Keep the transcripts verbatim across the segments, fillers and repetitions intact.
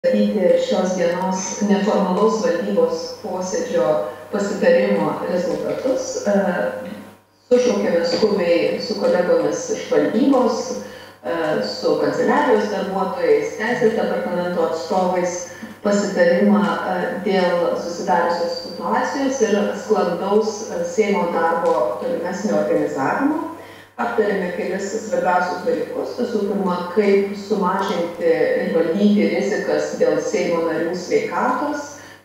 šios dienos neformalaus valdybos posėdžio pasitarimo rezultatus. Sušaukėme skubiai su kolegomis iš valdybos, su kanceliarijos darbuotojais, teisės departamento atstovais pasitarimą dėl susidariusios situacijos ir sklandaus Seimo darbo tolimesnio organizavimo. Aptarėme kelis svarbiausius dalykus. Visų pirma, kaip sumažinti ir valdyti rizikas dėl Seimo narių sveikatos.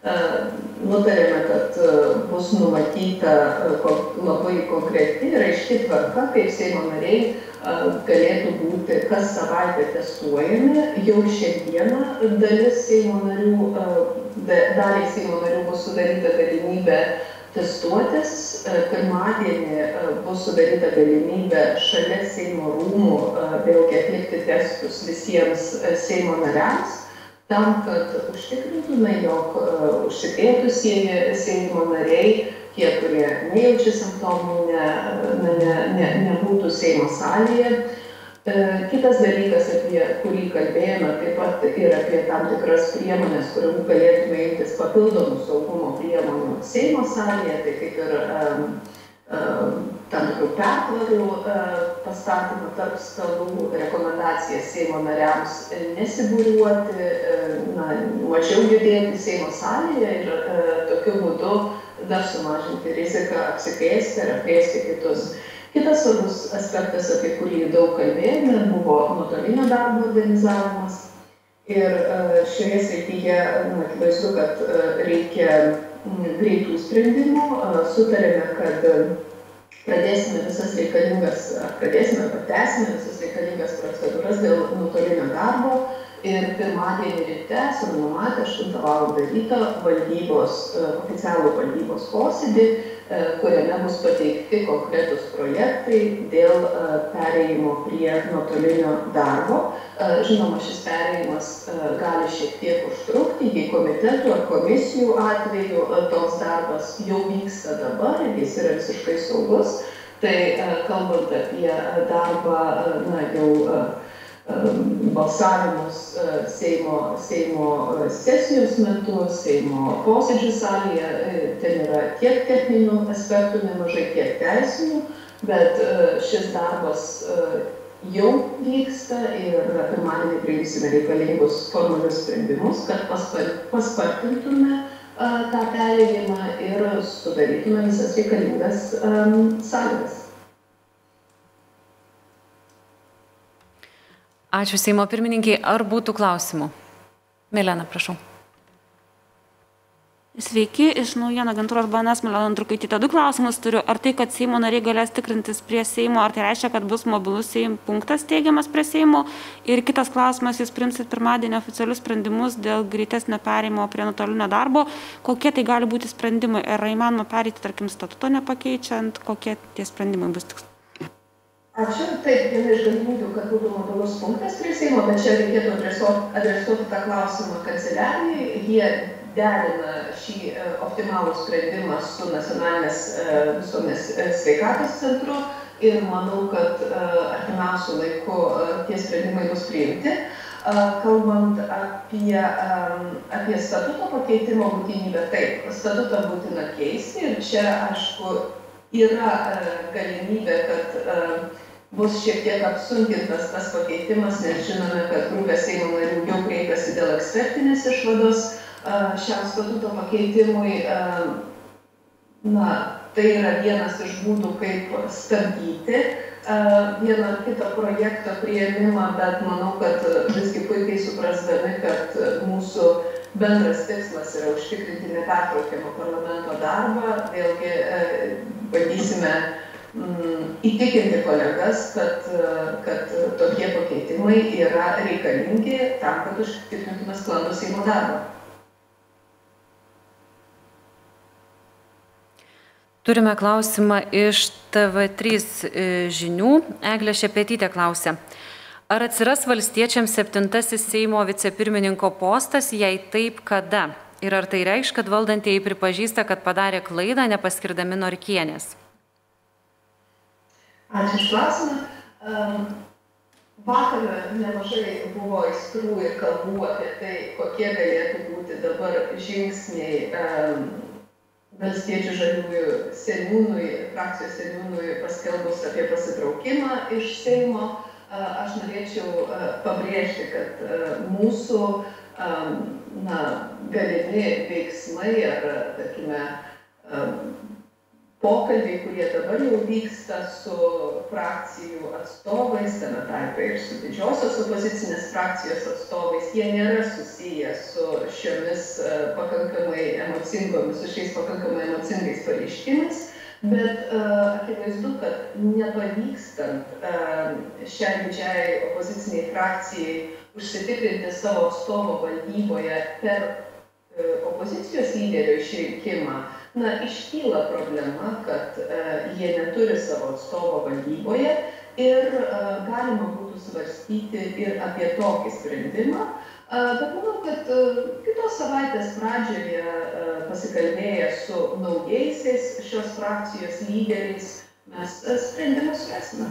Nutarėme, kad bus numatyta labai konkreti ir aiški tvarka, kaip Seimo nariai galėtų būti kas savaitę testuojami. Jau šiandieną dalis Seimo narių, daliai Seimo narių bus sudaryta galimybė testuotis. Pirmadienį bus sudaryta galimybė šalia Seimo rūmų vėlgi atlikti testus visiems Seimo nariams, tam, kad užtikrintume, jog užsikrėtusieji Seimo nariai, tie, kurie nejaučia simptomų, ne, ne, ne, nebūtų Seimo salėje. Kitas dalykas, apie kurį kalbėjome, taip pat ir apie tam tikras priemonės, kurių galėtume imtis papildomų saugumo priemonių Seimo salėje, tai kaip ir um, um, tam tikrų pertvarų uh, pastatymą tarp stalų, rekomendacijas Seimo nariams nesibūriuoti, uh, na, mažiau judėti Seimo salėje ir uh, tokiu būdu dar sumažinti riziką apsikrėsti ir apkrėsti kitus. Kitas svarbus aspektas, apie kurį daug kalbėjome, buvo nuotolinio darbo organizavimas. Ir šioje srityje, akivaizdu, kad reikia greitų sprendimų. Sutarėme, kad pradėsime visas reikalingas, pradėsime, patęsime visas reikalingas procedūras dėl nuotolinio darbo. Ir pirmadienį ryte esame numatę aštuntą valandą ryto valdybos, oficialų valdybos posėdį, kuriame bus pateikti konkretus projektai dėl perėjimo prie nuotolinio darbo. Žinoma, šis perėjimas gali šiek tiek užtrukti, jei komitetų ar komisijų atveju toks darbas jau vyksta dabar ir jis yra visiškai saugus. Tai kalbant apie darbą, na, jau balsavimus Seimo, Seimo sesijos metu, Seimo posėdžių salėje, ten yra tiek techninių aspektų, nemažai tiek teisinių, bet šis darbas jau vyksta ir pirmadienį priimsime reikalingus formalius sprendimus, kad paspartintume tą perėjimą ir sudarytume visas reikalingas sąlygas. Ačiū Seimo pirmininkiai. Ar būtų klausimų? Milena, prašau. Sveiki, iš naujienų agentūros B N S Milena Andrukaitytė. Du klausimus turiu. Ar tai, kad Seimo nariai galės tikrintis prie Seimo, ar tai reiškia, kad bus mobilus Seimo punktas teigiamas prie Seimo? Ir kitas klausimas, jūs priimsit pirmadienį oficialius sprendimus dėl greitesnio perėjimo prie nuotolinio darbo. Kokie tai gali būti sprendimai? Ar įmanoma pereiti, tarkim, statuto nepakeičiant? Kokie tie sprendimai bus tiksliai? Ačiū. Taip, viena iš galimybių, kad būtų mobilus punktas prie Seimo, bet čia reikėtų adresuoti tą klausimą kanceliarijai. Jie derina šį optimalų sprendimą su nacionalinės visuomenės sveikatos centru ir manau, kad artimiausiu laiku tie sprendimai bus priimti. Kalbant apie, apie statuto pakeitimo būtinybę, taip, statutą būtina keisti ir čia, aišku, yra galimybė, kad bus šiek tiek apsunkintas tas pakeitimas, nes žinome, kad grupė Seimo narių jau kreipiasi dėl ekspertinės išvados šiam statuto pakeitimui. Na, tai yra vienas iš būdų, kaip stabdyti vieną ar kitą projekto priėmimą, bet manau, kad visgi puikiai suprasdami, kad mūsų bendras tikslas yra užtikrinti nepertraukiamą parlamento darbą, vėlgi bandysime įtikinti kolegas, kad, kad tokie pakeitimai yra reikalingi tam, kad užtikrintume sklandų Seimo darbą. Turime klausimą iš T V trys žinių. Eglė Šepetytė klausia. Ar atsiras valstiečiams septintasis Seimo vicepirmininko postas, jei taip, kada? Ir ar tai reikš, kad valdantieji pripažįsta, kad padarė klaidą, nepaskirdami Norkienės? Ačiū už klausimą. vakar nemažai buvo aistrų ir kalbų apie tai, kokie galėtų būti dabar žingsniai Valstiečių žaliųjų seniūnui, frakcijos seniūnui paskelbus apie pasitraukimą iš Seimo. Aš norėčiau pabrėžti, kad mūsų na, galimi veiksmai ar, tarkime, pokalbiai, kurie dabar jau vyksta su frakcijų atstovais, tame tarpe ir su didžiosios opozicinės frakcijos atstovais, jie nėra susiję su šiomis pakankamai emocingomis, su šiais pakankamai emocingais pareiškimais, bet akivaizdu, kad nepavykstant šiai didžiai opoziciniai frakcijai užsitikrinti savo atstovo valdyboje per opozicijos lyderio išrinkimą, na, iškyla problema, kad uh, jie neturi savo atstovo valdyboje ir uh, galima būtų svarstyti ir apie tokį sprendimą. Uh, bet manau, kad uh, kitos savaitės pradžioje uh, pasikalbėję su naujaisiais šios frakcijos lyderiais mes uh, sprendimus rasime.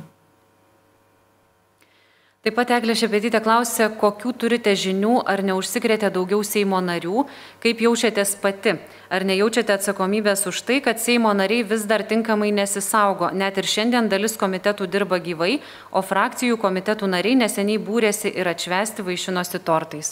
Taip pat Eglė Šepetytė klausė, kokių turite žinių, ar neužsikrėtė daugiau Seimo narių, kaip jaučiatės pati, ar nejaučiate atsakomybės už tai, kad Seimo nariai vis dar tinkamai nesisaugo, net ir šiandien dalis komitetų dirba gyvai, o frakcijų komitetų nariai neseniai būrėsi ir atšvęsti vaišinosi tortais.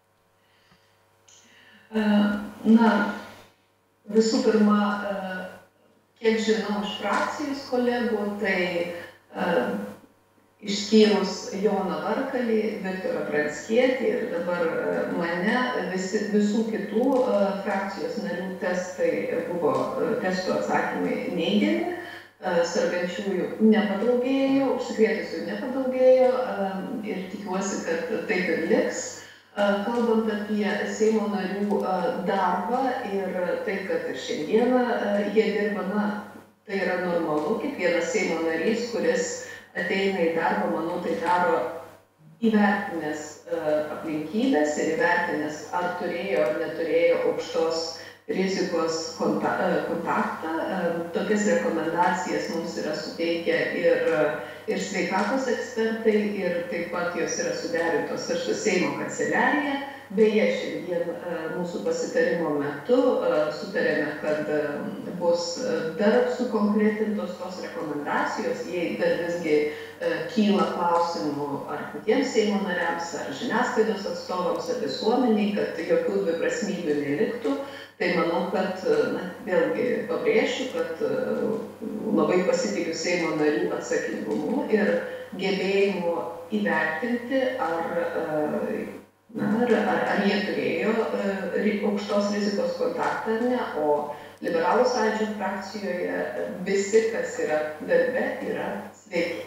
Na, visų pirma, kiek žinau iš frakcijos kolegų, tai išskyrus Joną Varkalį, Viktorą Pranckietį ir dabar mane, visi, visų kitų frakcijos narių testai buvo, testų atsakymai neigiami, sergančiųjų nepadaugėjo, užsikrėtusių nepadaugėjo ir tikiuosi, kad taip ir liks. Kalbant apie Seimo narių darbą ir tai, kad ir šiandieną jie dirba, na, tai yra normalu, kiekvienas Seimo narys, kuris ateina į darbą, manau, tai daro įvertinęs aplinkybės ir įvertinęs, ar turėjo ar neturėjo aukštos rizikos kontaktą. Tokias rekomendacijas mums yra suteikę ir, ir sveikatos ekspertai, ir taip pat jos yra suderintos ir su Seimo kanceliarija. Beje, šiandien mūsų pasitarimo metu sutarėme, kad bus dar sukonkretintos tos rekomendacijos, jei dar visgi kyla klausimų ar patiems Seimo nariams, ar žiniasklaidos atstovams, ar visuomeniai, kad jokių dviprasmybių neliktų. Tai manau, kad, na, vėlgi pabrėšiu, kad labai pasitikiu Seimo narių atsakingumu ir gebėjimu įvertinti, ar Na, ar, ar jie turėjo uh, aukštos rizikos kontaktą ar ne, o Liberalų sąjūdžio frakcijoje visi, kas yra darbe, yra sveiki.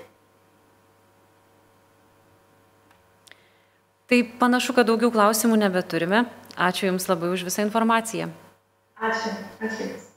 Tai panašu, kad daugiau klausimų nebeturime. Ačiū Jums labai už visą informaciją. Ačiū. Ačiū.